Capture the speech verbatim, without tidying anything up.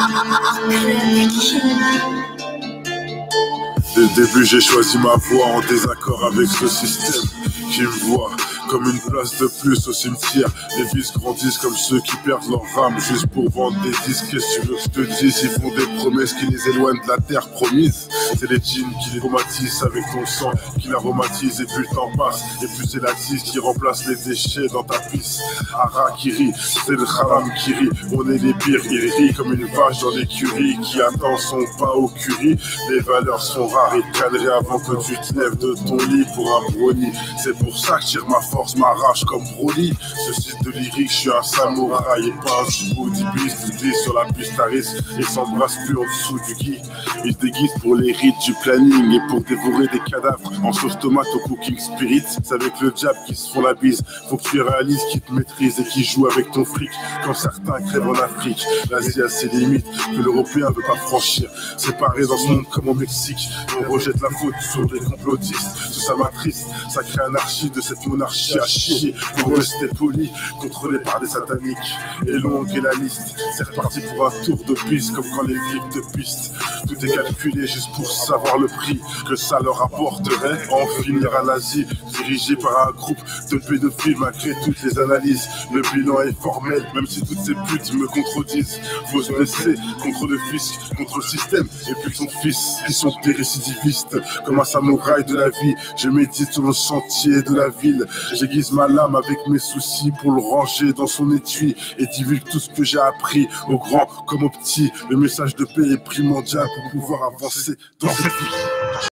Dès le début j'ai choisi ma voie en désaccord avec ce système qui me voit comme une place de plus au cimetière. Les vices grandissent comme ceux qui perdent leur âme juste pour vendre des disques. Qu'est-ce que tu veux que je te dise? Ils font des promesses qui les éloignent de la terre promise. C'est les jeans qui les traumatisent avec ton sang, qui l'aromatisent et plus le temps passe. Et plus c'est la tisse qui remplace les déchets dans ta pisse. Harakiri, c'est le haram qui rit. On est les pires, ils rient comme une vache dans l'écurie qui attend son pain au curry. Les valeurs sont rares et cadrées avant que tu te lèves de ton lit pour un brownie. C'est pour ça que je tire ma force, ma rage comme Broly. Ce site de lyrique, je suis un samouraï et pas un bodybuildiste. Ils glissent sur la piste à risque et s'embrassent plus en dessous du gui. Ils se déguisent pour les rites du planning et pour dévorer des cadavres en sauce tomate au cooking spirit. C'est avec le diable qu'ils se font la bise. Faut que tu réalises qu'ils te maîtrisent et qu'ils jouent avec ton fric. Quand certains crèvent en Afrique, l'Asie a ses limites que l'Européen ne veut pas franchir. Séparés dans ce monde comme au Mexique, on rejette la faute sur les complotistes. Tout ça m'attriste, ça crée anarchie de cette monarchie à chier. Pour rester poli, contrôlé par des sataniques. Et longue est la liste, c'est reparti pour un tour de piste comme quand les vipes te pistent. Tout est calculé juste pour savoir le prix que ça leur apporterait. En finir à l'Asie, dirigé par un groupe de pédophiles malgré toutes les analyses. Le bilan est formel, même si toutes ces putes me contredisent. Faut se blesser contre le fisc, contre le système et puis son fils. Ils sont des récidivistes, comme un samouraï de la vie. Je médite sur le sentier de la ville. J'aiguise ma lame avec mes soucis pour le ranger dans son étui et divulgue tout ce que j'ai appris, au grand comme au petit. Le message de paix est primordial pour pouvoir avancer dans cette vie.